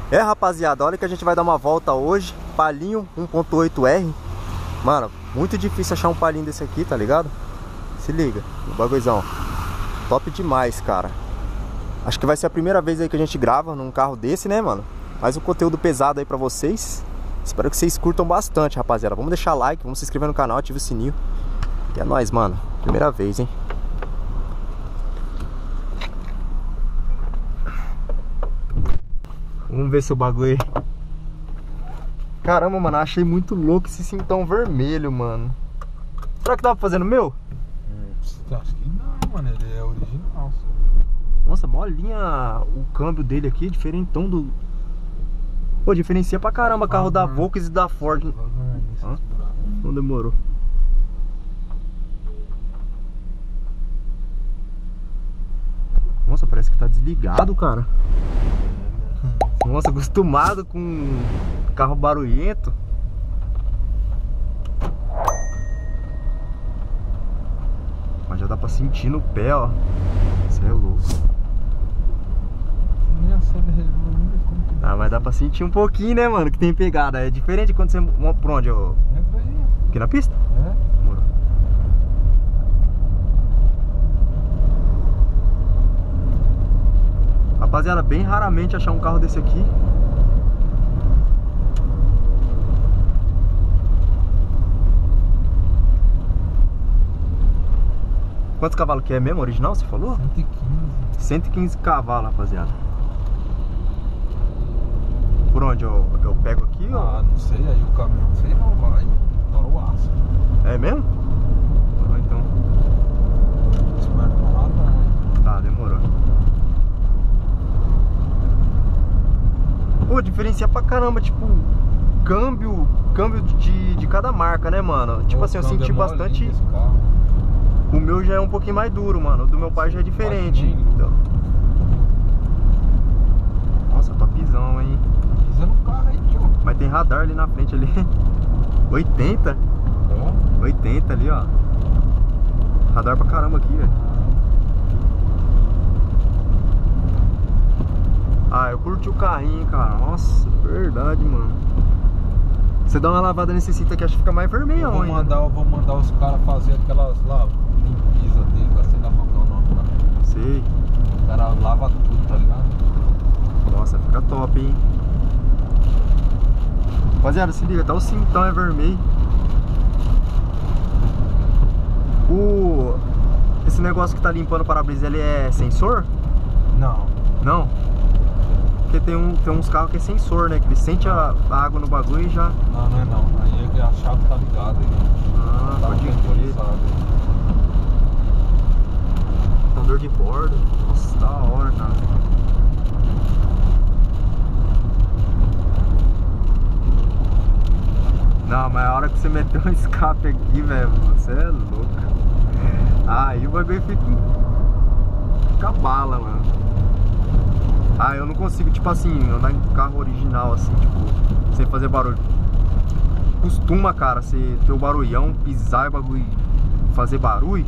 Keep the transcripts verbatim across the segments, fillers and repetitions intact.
É, rapaziada, olha que a gente vai dar uma volta hoje. Palinho um ponto oito R. Mano, muito difícil achar um palinho desse aqui, tá ligado? Se liga, o bagulhozão. Top demais, cara. Acho que vai ser a primeira vez aí que a gente grava num carro desse, né, mano? Mais um conteúdo pesado aí pra vocês. Espero que vocês curtam bastante, rapaziada. Vamos deixar like, vamos se inscrever no canal, ativa o sininho. E é nóis, mano. Primeira vez, hein? Vamos ver se o bagulho aí. Caramba, mano, achei muito louco esse cintão vermelho, mano. Será que dá pra fazer no meu? Hum, acho que não, mano, ele é original. Nossa, molinha o câmbio dele aqui, diferentão do... Pô, diferencia pra caramba carro da Volkswagen e da Ford. Hã? Não demorou. Nossa, parece que tá desligado, cara. Nossa, acostumado com carro barulhento. Mas já dá pra sentir no pé, ó. Isso é louco. Ah, mas dá pra sentir um pouquinho, né, mano? Que tem pegada. É diferente quando você... Por onde? Eu... Aqui na pista? É. Demorou. Rapaziada, bem raramente achar um carro desse aqui. Quantos cavalos que é mesmo? Original, você falou? cento e quinze. cento e quinze cavalos, rapaziada. Por onde? Eu, eu pego aqui? Ah, ou... não sei. Aí o caminhão, não sei não, vai. Tora o aço. É mesmo? Ah, então. Espero não nada, né? Tá, demorou. Pô, diferencia pra caramba, tipo, câmbio, câmbio de, de cada marca, né, mano? Tipo Pô, assim, eu câmbio senti é bastante. molinho esse carro. O meu já é um pouquinho mais duro, mano. O do meu pai já é diferente. Então... Nossa, topzão, hein? Pisa no carro aí, tio. Mas tem radar ali na frente ali. oitenta? É? oitenta ali, ó. Radar pra caramba aqui, velho. Ah, eu curti o carrinho, cara. Nossa, verdade, mano. Você dá uma lavada nesse cinto aqui, acho que fica mais vermelhão, eu vou hein? mandar, eu vou mandar os caras fazer aquelas lá, limpeza deles, assim, dá pra dar o nome, né? Sei. O cara lava tudo, tá ligado? Nossa, fica top, hein? Rapaziada, se liga, até o cintão é vermelho. O... Esse negócio que tá limpando o para-brisa, ele é sensor? Não. Não? Porque tem, um, tem uns carros que é sensor, né? Que ele sente a, a água no bagulho e já... Não, não é não. Aí é que a chave tá ligada aí. Ah, Tá pode crer. Computador de bordo. Nossa, da hora, cara. Não, mas a hora que você meteu um escape aqui, velho, você é louco. Aí o bagulho fica... Fica bala, mano. Ah, eu não consigo, tipo assim, andar em carro original, assim, tipo, sem fazer barulho. Costuma, cara, você ter o barulhão, pisar e bagulho, fazer barulho.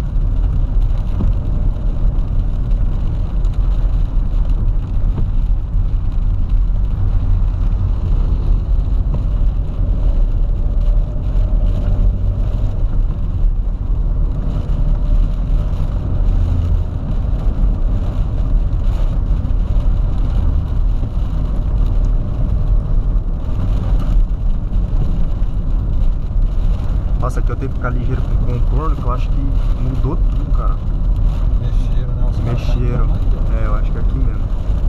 Nossa, aqui eu tenho que ficar ligeiro com o contorno, que eu acho que mudou tudo, cara. Mexeram, né? Os Mexeram. É, eu acho que é aqui mesmo.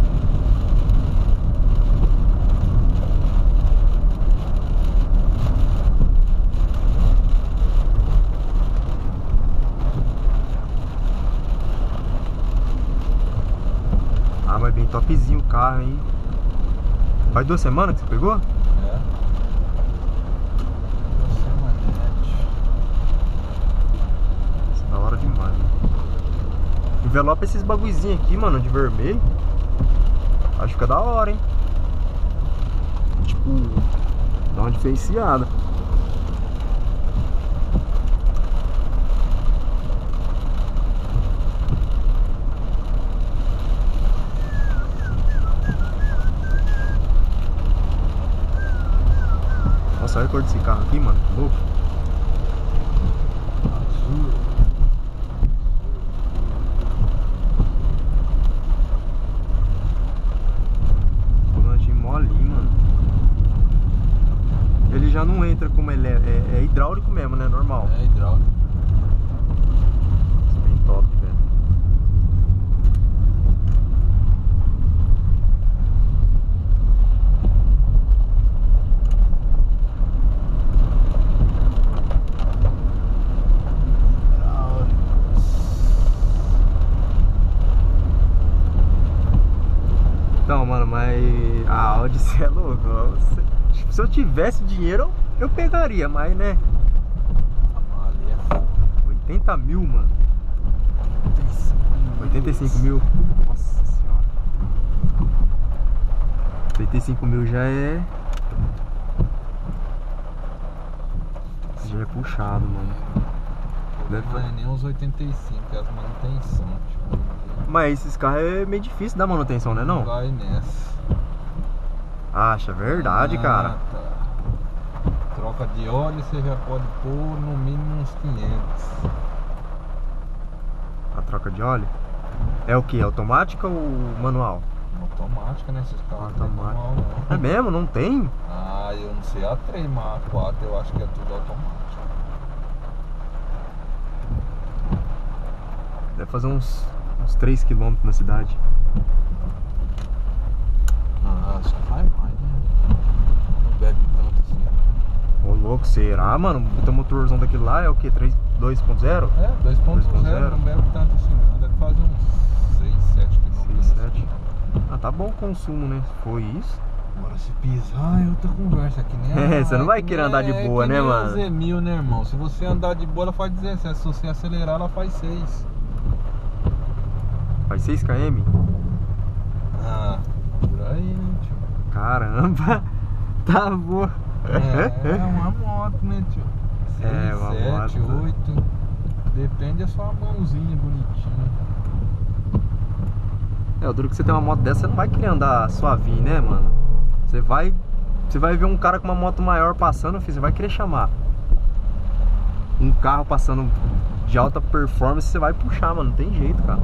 Ah, mas bem topzinho o carro, hein? Faz duas semanas que você pegou? É. Da hora demais, né? Envelopa esses bagulhozinhos aqui, mano, de vermelho. Acho que fica da hora, hein? Tipo, dá uma diferenciada. Nossa, olha a cor desse carro aqui, mano. Que louco. Azul. Volante molinho, mano. Ele já não entra como ele é. É, é hidráulico mesmo, né? Normal. É hidráulico. Bem top, velho. Então, mano, mas a Audi, cê é louco. Se eu tivesse dinheiro, eu pegaria, mas né. Ali é fogo. oitenta mil, mano. oitenta e cinco mil. Nossa senhora. oitenta e cinco mil já é. Já é puxado, mano. Deve... Não é nem uns oitenta e cinco, é as manutenção, tipo. Mas esses carros é meio difícil da manutenção, né não? Vai nessa. Acha, verdade, Ah, cara. Tá. Troca de óleo você já pode pôr no mínimo uns quinhentos. A troca de óleo? É o que? Automática ou manual? Automática, né? Esses carros não tem Automática. manual, não. É mesmo? Não tem? Ah, eu não sei a três, mas a quatro eu acho que é tudo automático. Deve fazer uns, uns três quilômetros na cidade. Ah, acho que faz mais, né? Não bebe tanto assim. Ô louco, será, mano? O teu motorzão daquele lá é o que? dois ponto zero? É, dois ponto zero, zero. não bebe tanto assim não. Deve fazer uns seis, sete quilômetros. seis, sete. Ah, tá bom o consumo, né? Se foi isso. Agora se pisar é outra conversa aqui, né? É, você não vai que querer nem- andar de é boa, que né, nem mano? a Z mil, né, irmão? Se você andar de boa, ela faz dezessete. Se você acelerar, ela faz seis. Faz seis quilômetros? Ah, por aí, né, tio? Caramba! Tá bom. É, é uma moto, né, tio? É, uma sete, moto. oito. Depende da sua mãozinha bonitinha. É, o duro que você tem uma moto dessa, você não vai querer andar suavinho, né, mano? Você vai. Você vai ver um cara com uma moto maior passando, filho, você vai querer chamar. Um carro passando de alta performance, você vai puxar, mano. Não tem jeito, cara.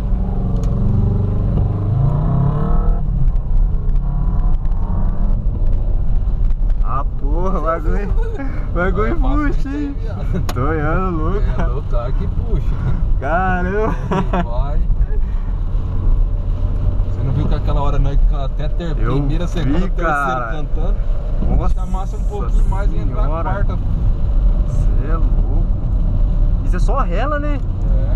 Ah, porra, bagulho. Bagulho puxa, hein? Tô olhando louco. É, o cara que puxa. Caramba. Vai. Você não viu que aquela hora nós até ter Eu primeira, segunda, vi, terceira cara. cantando? Nossa Chamasse um pouquinho mais e entrar na senhora. quarta. Você é louco. Isso é só rela, né? É.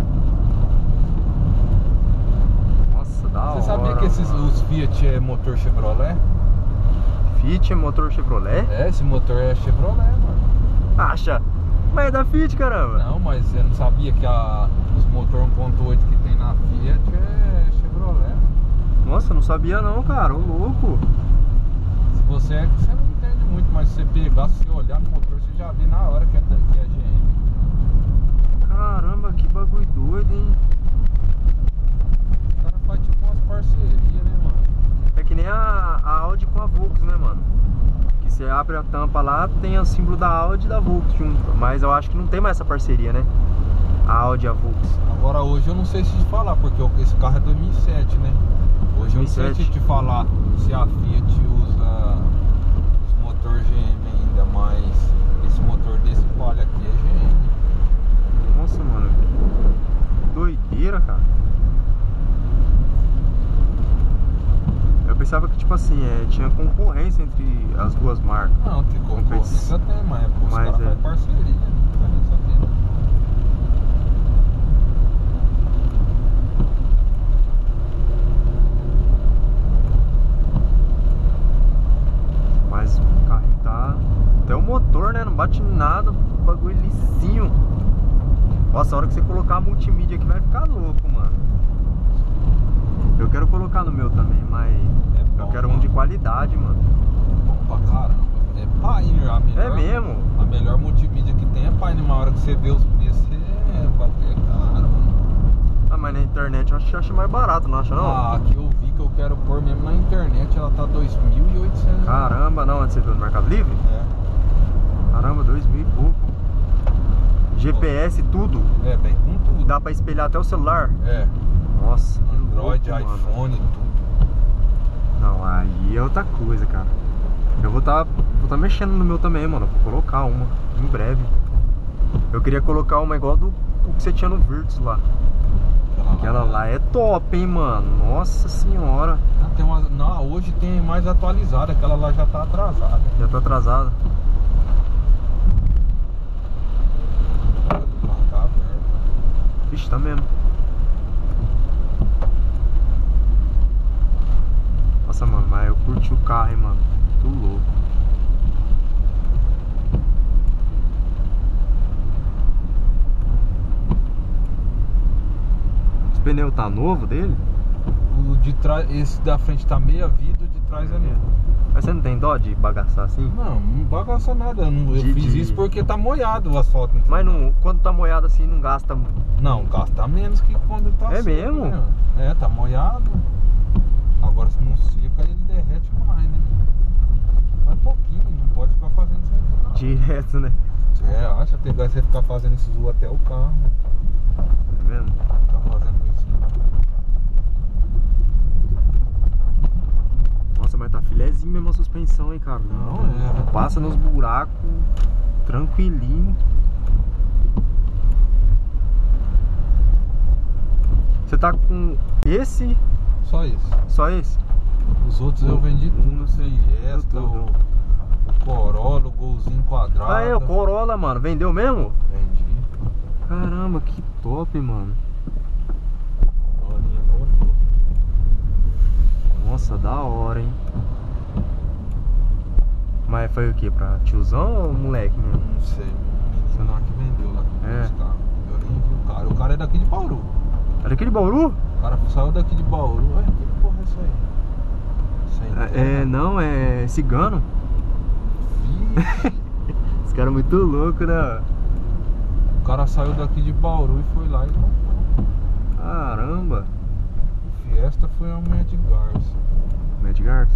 Nossa, da hora. Você sabia que esses, mano. os Fiat é motor Chevrolet? Fiat é motor Chevrolet? É, esse motor é Chevrolet, mano. Acha? Mas é da Fiat, caramba. Não, mas você não sabia que a, os motor um ponto oito que tem na Fiat é Chevrolet. Nossa, eu não sabia não, cara. Ô louco. Se você é que você não entende muito, mas se você pegar, se você olhar no motor, você já vê na hora que é, que é G M. Caramba, que bagulho doido, hein? O cara faz tipo umas parcerias, né, mano? É que nem a, a Audi com a Volks, né, mano? Que você abre a tampa lá, tem o símbolo da Audi e da Volks junto. Mas eu acho que não tem mais essa parceria, né? A Audi e a Volks. Agora hoje eu não sei se te falar, porque esse carro é dois mil e sete, né? Hoje eu não sei se te falar se a Fiat usa os motor G M ainda, mas esse motor desse Palio aqui é G M. Nossa, mano. Que doideira, cara. Eu pensava que, tipo assim, é, tinha concorrência entre as duas marcas. Não, tem concorrência tem, mas os Mas caras é. fazem parceria, não tá nem sabendo. Mas o carro tá... Até o motor, né? Não bate nada, o bagulho lisinho. Nossa, a hora que você colocar a multimídia aqui vai ficar louco, mano. Eu quero colocar no meu também, mas É bom, eu quero um mano. de qualidade, mano. É bom pra caramba. É Pioneer, a melhor. É mesmo? A melhor multimídia que tem é Pioneer. Uma hora que você vê os preços, você é, o bagulho é caro, mano. Ah, mas na internet eu acho que acha mais barato, não acha não? Ah, que eu vi que eu quero pôr mesmo na internet, ela tá dois mil e oitocentos. Caramba, não, onde você viu no Mercado Livre? É. Caramba, dois mil e pouco. G P S, tudo. É, vem com tudo. Dá pra espelhar até o celular. É. Nossa, Android, louco, iPhone, mano. tudo. Não, aí é outra coisa, cara. Eu vou tá, vou tá mexendo no meu também, mano. Vou colocar uma em breve. Eu queria colocar uma igual do que você tinha no Virtus lá. Aquela, Aquela lá, lá é top, hein, mano. Nossa senhora. Ah, tem uma, não, hoje tem mais atualizada. Aquela lá já tá atrasada. Já tá atrasada. O carro tá aberto. Vixe, tá mesmo. Nossa, mano, mas eu curti o carro, hein, mano. Muito louco. Os pneus tá novo dele? O de trás, esse da frente tá meia vida, o de trás é novo. Mas você não tem dó de bagaçar assim? Não, não bagaça nada. Eu, não, eu De- fiz de- isso porque tá molhado o asfalto. Entendeu? Mas não, quando tá molhado assim, não gasta. Não, gasta menos que quando tá É seco, mesmo? né? É, tá molhado. Agora se não seca, ele derrete mais, né? Mas pouquinho, não pode ficar fazendo isso aí não. Direto, né? Você acha que você ficar fazendo isso zoa até o carro. Tá vendo? Tá fazendo isso. Nossa, mas tá filezinho mesmo a suspensão, hein, cara? Não, é. Passa nos buracos, tranquilinho. Você tá com esse, Só isso. só esse? Os outros eu vendi tudo, sei esta, o, o Corolla, o Golzinho quadrado. Ah, é, o Corolla, mano. Vendeu mesmo? Vendi. Caramba, que top, mano. Corolinha voltou. Nossa, da hora, hein? Mas foi o que? Pra tiozão ou moleque mesmo? Não sei, o menino lá que vendeu lá com É. os carros. Eu nem vi o cara. O cara é daqui de Bauru. É daquele Bauru? O cara saiu daqui de Bauru. Ué, que porra é isso aí? Sem terra. É, não, é cigano. Vixe. Esse cara é muito louco, né? O cara saiu daqui de Bauru e foi lá e comprou. Caramba. O Fiesta foi a Mad Garça. Mad Garça.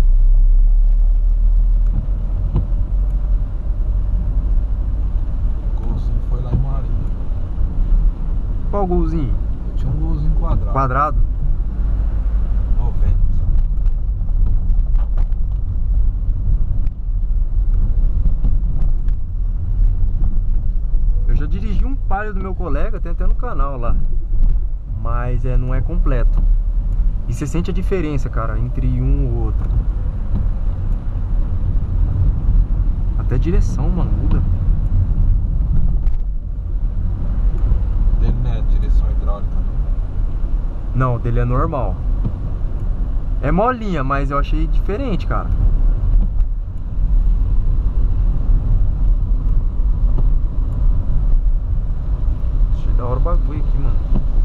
O Golzinho foi lá em Marinha. Qual golzinho? Eu tinha um Golzinho quadrado. Quadrado? noventa. Eu já dirigi um Palio do meu colega, tem até no canal lá. Mas é, não é completo. E você sente a diferença, cara, entre um e o outro. Até direção, mano, muda. Dele não é direção hidráulica, não. Não, o dele é normal. É molinha, mas eu achei diferente, cara. Achei da hora o bagulho aqui, mano.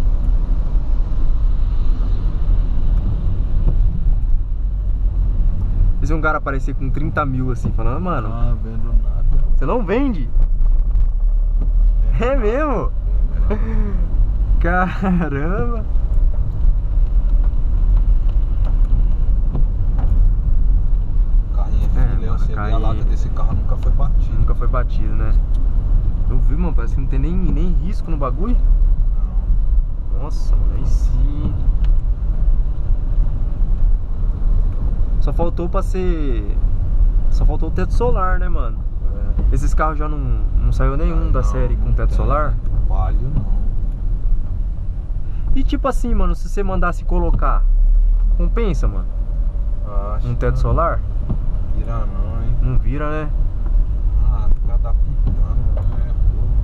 Se um cara aparecer com trinta mil assim, falando, mano, Ah, vendo nada. você não vende? É mesmo? Caramba! Carrinho é É, filé, mano, você vê a carrinho- lata desse carro nunca foi batido. Nunca foi batido, né? Eu vi, mano, parece que não tem nem, nem risco no bagulho. Não. Nossa, mano, aí sim. Só faltou pra ser... Só faltou o teto solar, né, mano? É. Esses carros já não, não saiu nenhum Ah, da não, série com não teto tem. solar? Palio não. E tipo assim, mano, se você mandasse colocar, compensa, mano? Acho Um teto que solar? Vira não, hein? Não vira, né? Ah, fica adaptando, né?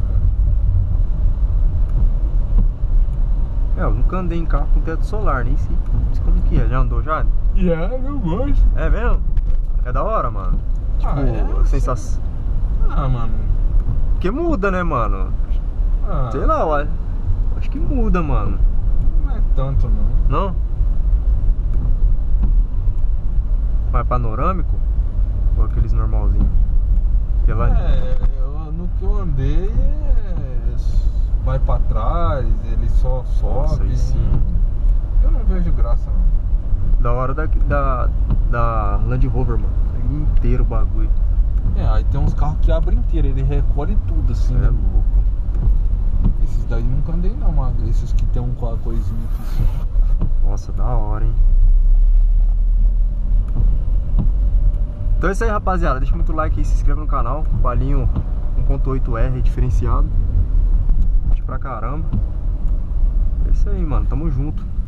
É, eu nunca andei em carro com teto solar, nem sei como que é. Já andou já? E é, eu gosto. É mesmo? É da hora, mano. Tipo, Ah, é, sensação. Ah, mano. Porque muda, né, mano? Ah, Sei lá, ó. Acho que muda, mano. não é tanto não. Não? Mas panorâmico? Ou aqueles normalzinhos? Que lá... É, eu, no que eu andei, é, vai pra trás, ele só Nossa, sobe. aí sim. Eu não vejo graça não. Da hora da, da, da Land Rover, mano. Inteiro o bagulho. É, aí tem uns carros que abrem inteiro, ele recolhe tudo assim, é né? louco. Esses daí nunca andei não, mas esses que tem um com a coisinha aqui só. Nossa, da hora, hein? Então é isso aí, rapaziada. Deixa muito like aí, se inscreva no canal. Palinho um ponto oito R diferenciado. Curte pra caramba. É isso aí, mano. Tamo junto.